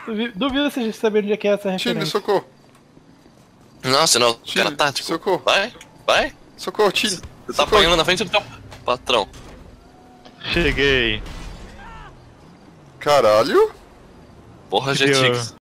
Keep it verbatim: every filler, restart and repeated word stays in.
Duvi- Duvido vocês saberem onde é que é essa Time, referência. socorro. Nossa, não, Time, cara tático. socorro. Vai, vai. Socorro, time. Você tá Socorro. apanhando na frente do teu patrão. Cheguei. Caralho. Porra, Deu. Jetix.